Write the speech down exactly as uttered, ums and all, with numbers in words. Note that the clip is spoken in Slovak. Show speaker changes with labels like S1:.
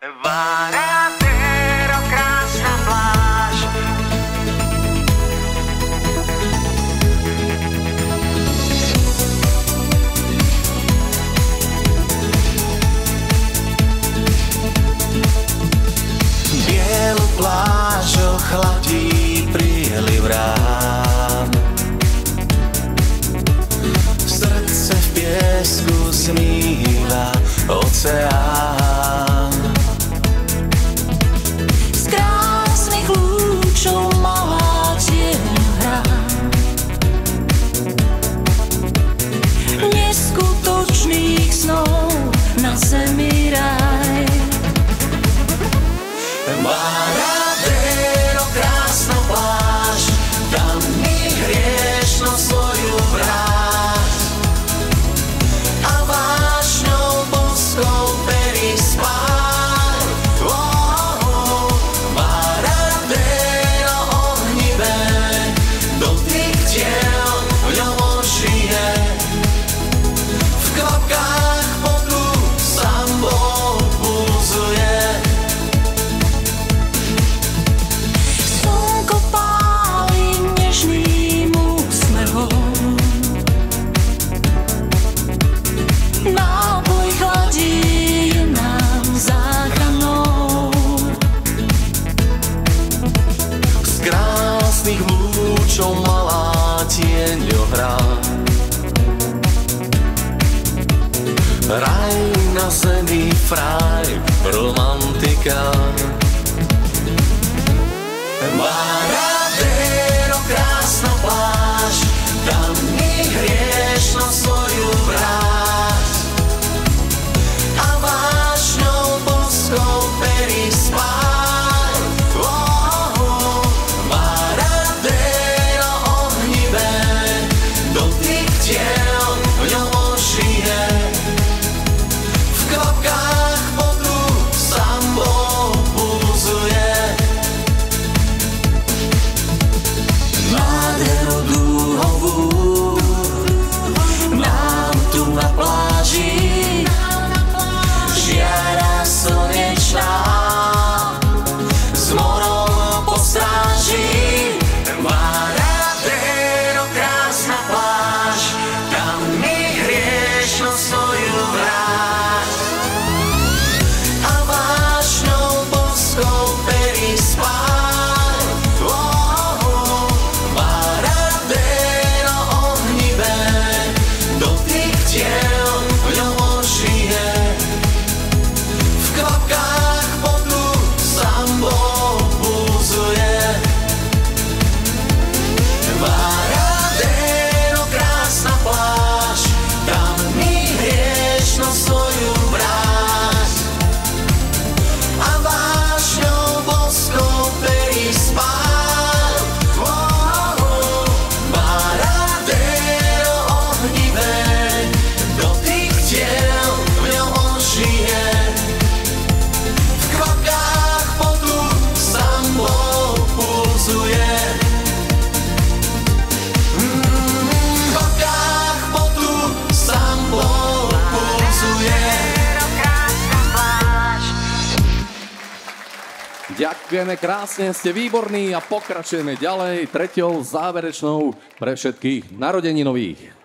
S1: Varadero, krásna pláž. Bielu pláž ochladí príliv rán. Srdce v piesku zmýva oceán.
S2: Z krásnych lúčov malá tieň hrá. Neskutočných snov na zemi raj.
S1: Varadero, krásna pláž, tam mi hriešno svoju vráť. A vášňou boskou perí spáť. Oh, oh, Varadero ohnivé, dotyk tiel v ňom ožije. V kvapkách potu sám Boh pulzuje.
S2: Slnko páli nežným úsmevom. Náboj chladí nám záchranou.
S1: Z krásnych lúčov malá tieň hrá. Raj na zemi, fraj, romantika. Varadero, krásna pláž, tam mi hriešno svoju vráť. A vášňou boskou perí spáť. Oh, oh, Varadero ohnivé, dotyk tiel v ňom ožije. V kvapkách potu sám Boh pulzuje. Nádheru dúhovú nám tu na pláži žiara slnečná s morom postráži. Varadero, krásna pláž, tam mi hriešno svoju vráť. A vášňou boskou perí spáť. Oh, oh, Varadero ohnivé, dotyk tiel v ňom ožije. V kvapkách potu sám Boh pulzuje. Varadero, krásna pláž, tam mi hriešno svoju vráť. A vášňou boskou perí spáť. Oh, oh, Varadero ohnivé, dotyk tiel v ňom ožije. V kvapkách potu sám Boh pulzuje. Mm, v kvapkách potu sám Boh pulzuje.
S3: Ďakujeme krásne, ste výborní a pokračujeme ďalej treťou záverečnou pre všetkých narodeninových.